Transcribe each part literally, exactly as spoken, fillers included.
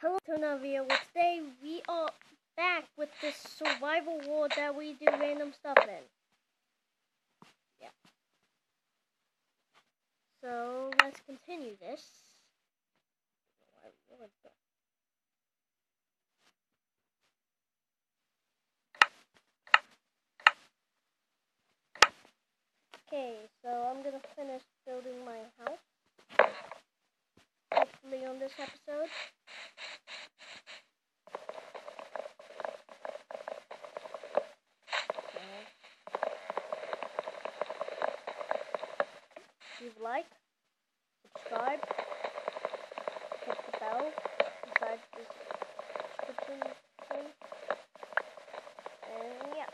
Hello to another video. Well, today we are back with this survival world that we do random stuff in. Yeah. So let's continue this. Okay, so I'm gonna finish building my house. Hopefully on this episode. Leave a like, subscribe, hit the bell beside this description thing, and yeah.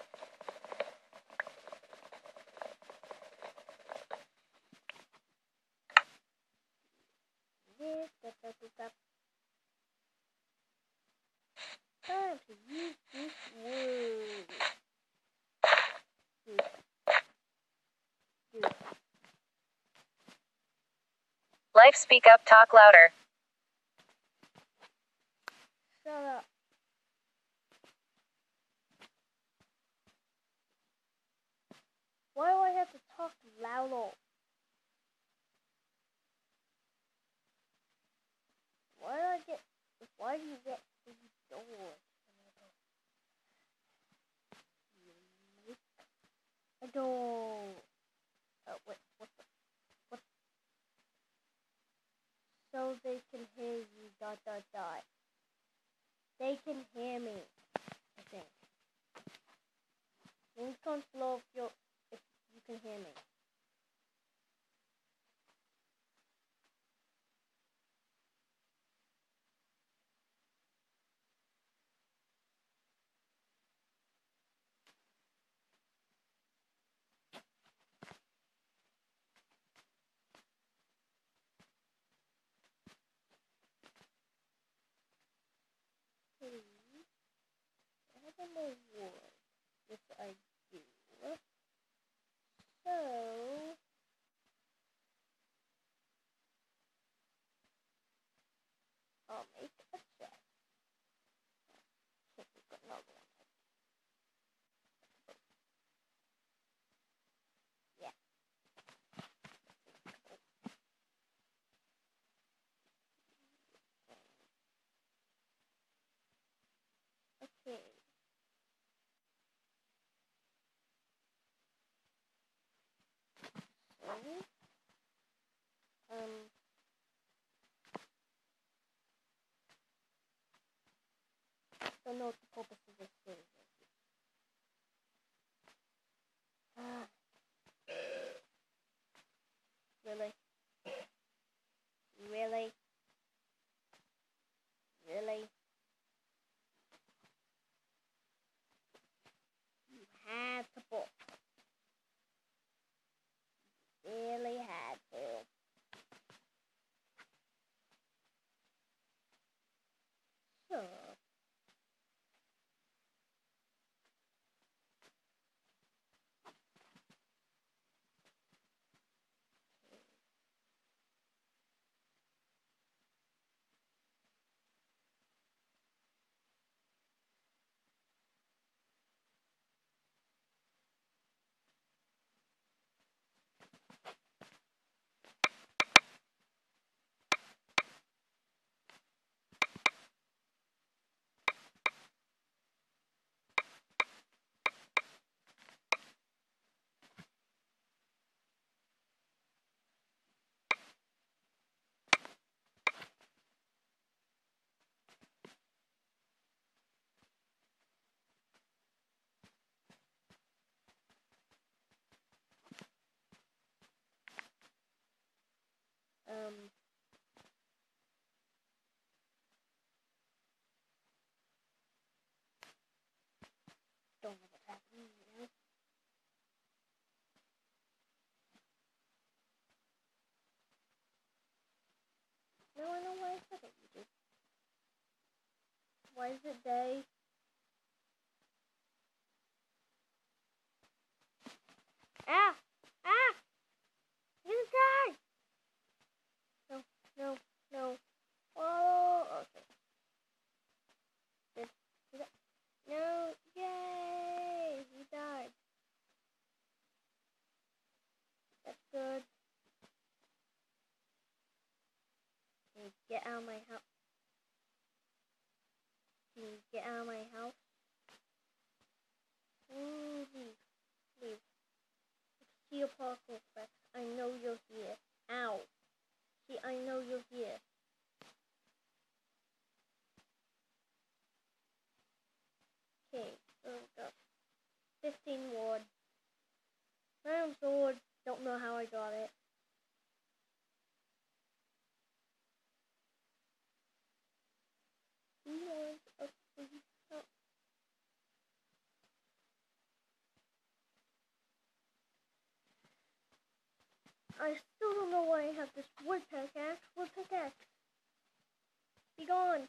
Yes, that, that, that, that. Time to use this word. Dude. Dude. Life, speak up, talk louder. Shut up. Why do I have to talk louder? Why do I get, why do you get these doors? A door. Oh, wait, what the, what? So they can hear you, dot, dot, dot. They can hear me, I think. Leave comments below if, you're, if you can hear me. Please, I don't know what if I do. So, I'll make a check. Check we've got another one. Yeah. Okay. So, um, don't know what the purpose of this thing is. Ah. Really? Really? Really? You had to book. Really had to. Sure. Um, don't know what's happening, you know? No, I know why it's second, you do. Why is it day? Ah! Ah! You're gonna die! No, no, no. Oh, okay. Can you get out of my house? Ooh, leave. Leave. See a particle effect. I know you're here. Ow. See, I know you're here. Okay, so we got fifteen ward. Random sword. Don't know how I got it. Who wants a free shot? I still don't know why I have this wood pickaxe. Wood pickaxe. Be gone.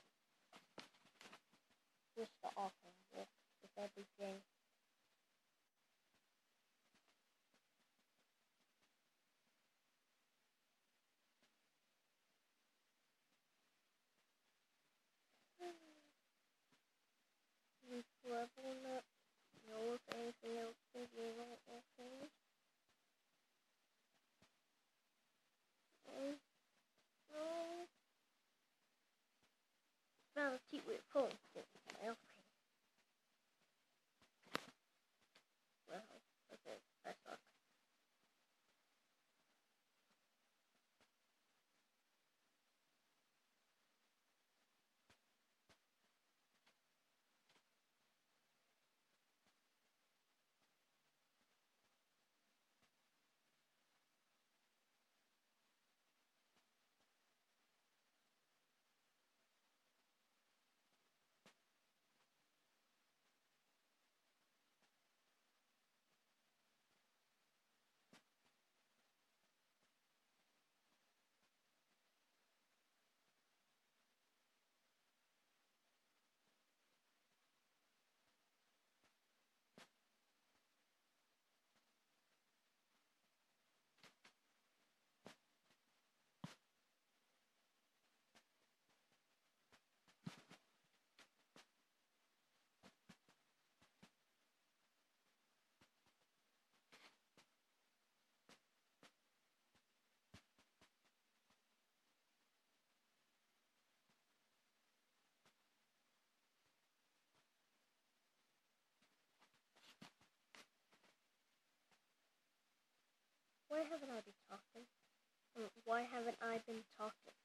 Just the awful walk with everything. We've leveled up. Know if anything else is able to change. No. No. Found a cheat with phone. Okay. Well, okay, that sucks. Why haven't I been talking? Um, why haven't I been talking?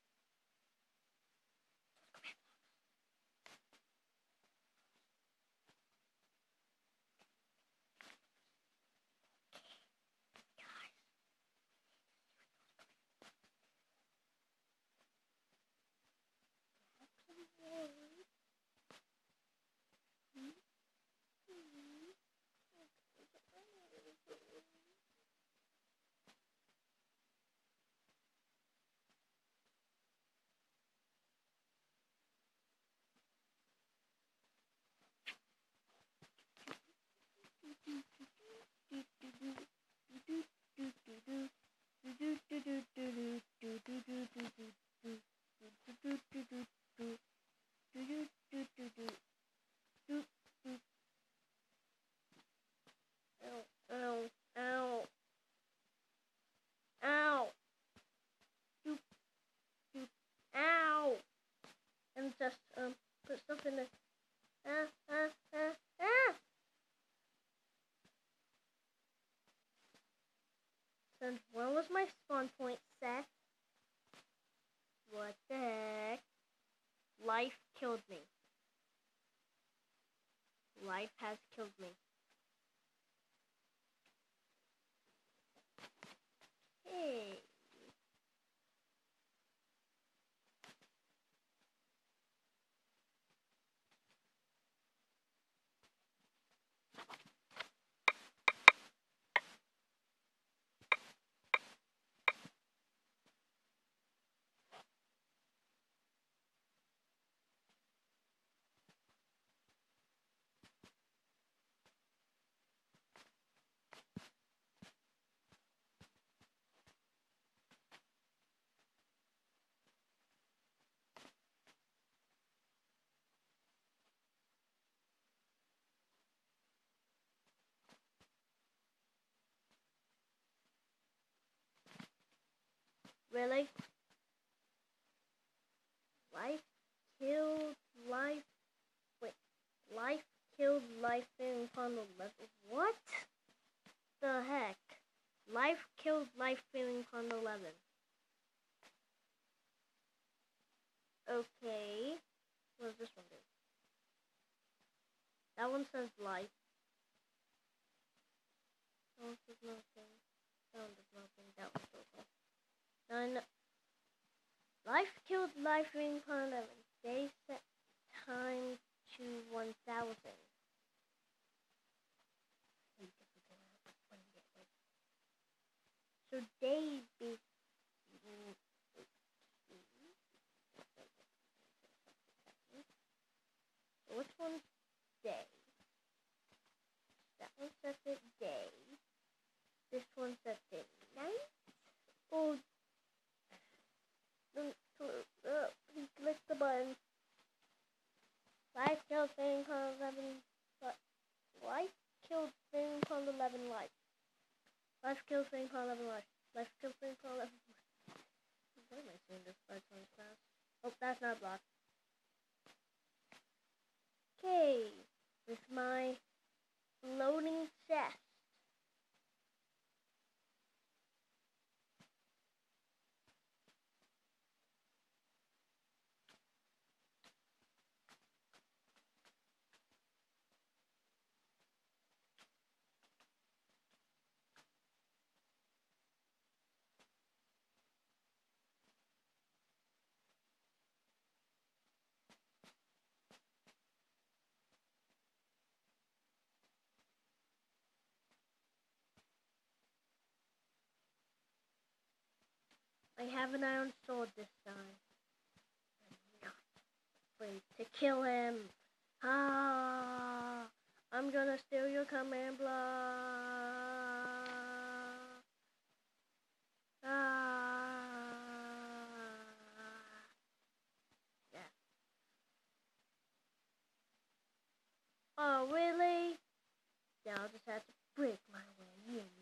Ow, ow, ow, ow, doop, doop, ow, and just um put stuff in the ah ah ah ah. And where was my spawn point set? What the heck? Life killed me. Life has killed me. Hey. Really? Life killed life killed life in Pond eleven. What the heck? Life killed life in Pond eleven. Okay. What does this one do? That one says life. That one says nothing. That one does nothing. That one does nothing. Nine. Life killed life in Pond eleven. They set time to one thousand. So day be so which one's day? That one sets it day. This one sets it night. Oh, don't uh, please click the button. Life killed Fang Pond eleven. Life killed Fang Pond eleven life. Life killed Fang Pond eleven life. Life killed Fang Pond eleven life. What am I saying this five times fast? Oh, that's not blocked. Okay, with my loading chest. I have an iron sword this time. I'm not afraid to kill him. Ah, I'm gonna steal your command block. Ah, yeah. Oh, really? Now I'll just have to break my way in.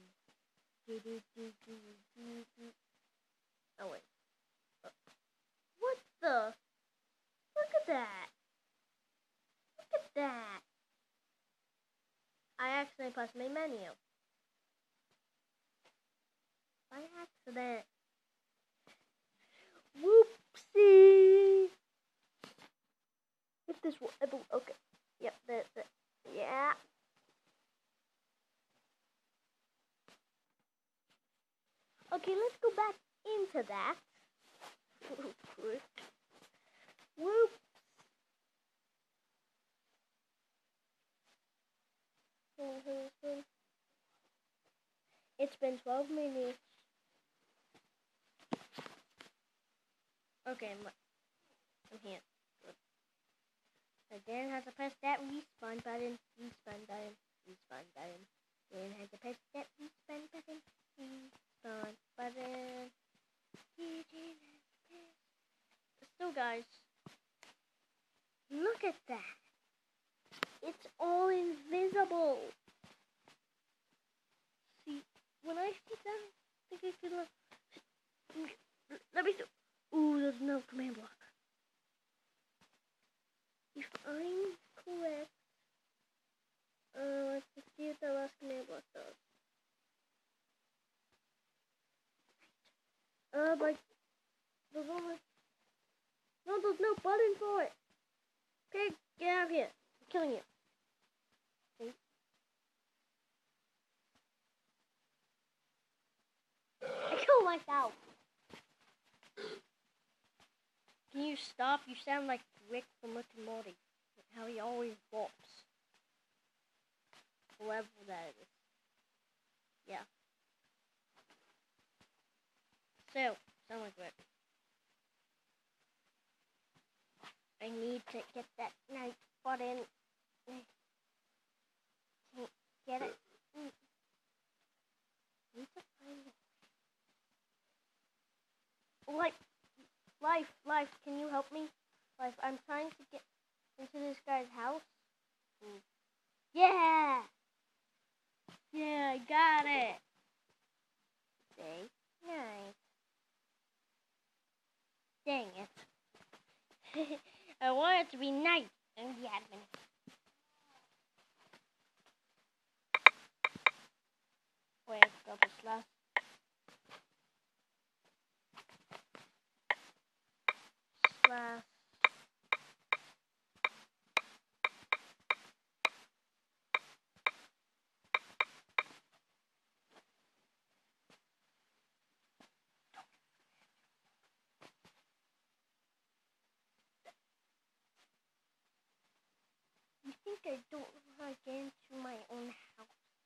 Oh, wait. Uh, what the? Look at that. Look at that. I accidentally pressed my menu. By accident. Whoopsie. If this will ever, okay. Yep, the, the, yeah. Okay, let's go back into that. Whoop. It's been twelve minutes. Okay, I'm, I'm here. Good. I then have to press that respawn button, respawn button, respawn button. Then I have to press that respawn button, respawn button. So guys, look at that. It's all invisible. See, when I see that, I think I could look. Let me see. Ooh, there's no command block. If I'm correct, uh, let's see what the last command block does. Uh, but there's only no, there's no button for it. Pig, get out of here! I'm killing you. See? I killed myself. Can you stop? You sound like Rick from Rick and Morty. How he always walks. Whoever that is. Yeah. So, sound like Rick. I need to get that night button. Can't get it. Need to find it. Life, life, life. Can you help me? Life, I'm trying to get into this guy's house. Mm. Yeah! Yeah, I got it. Day, night. Dang it. I want it to be night. And the admin. Wait, double slash. Slash. You think I don't know how to get into my own house?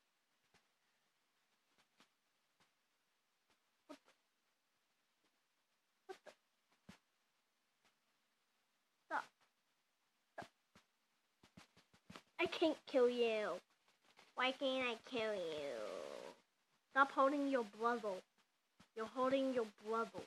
What the? What the? Stop. Stop. I can't kill you. Why can't I kill you? Stop holding your brother. You're holding your brother.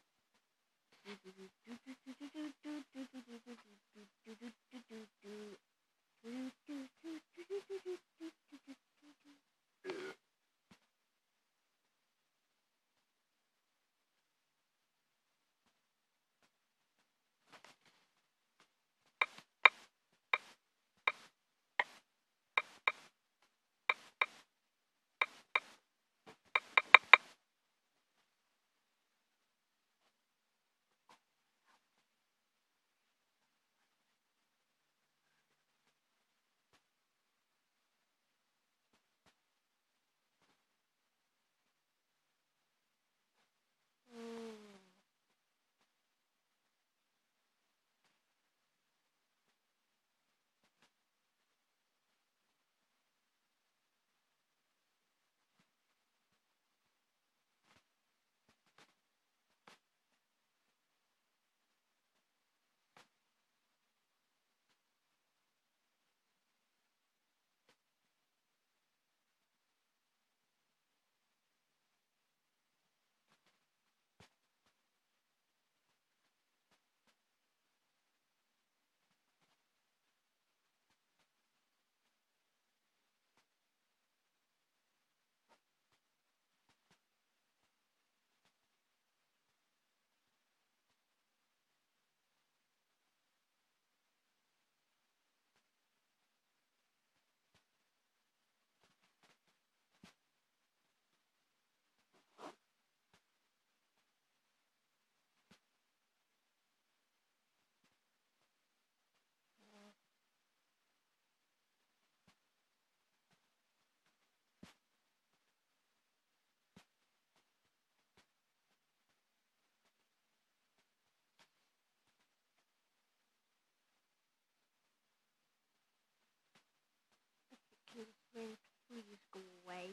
Please go away.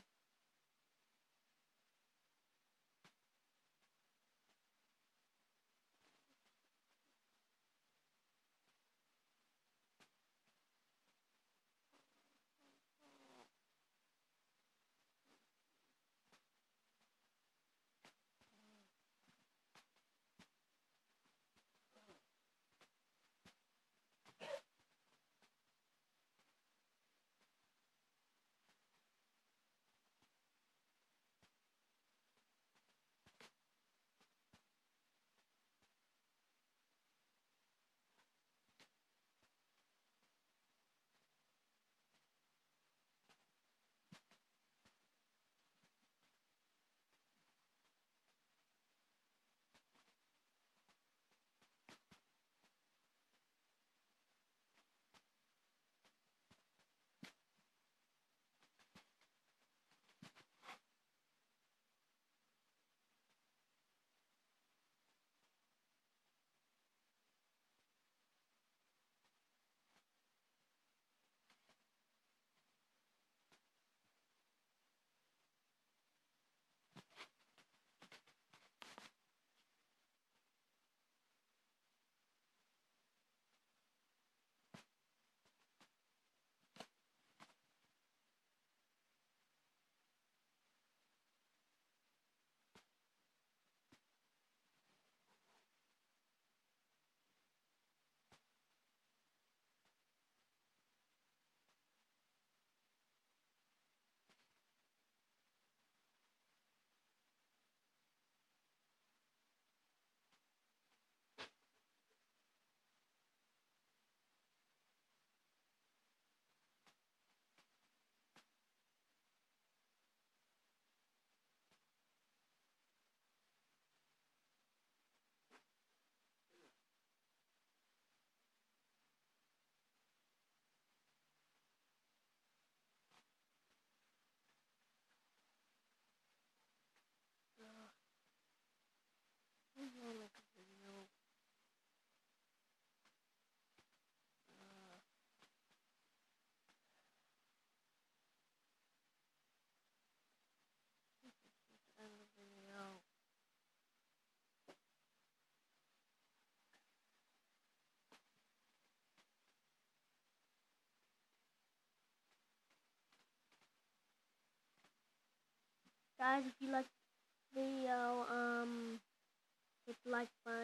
Guys, if you like the video, um, hit the like button.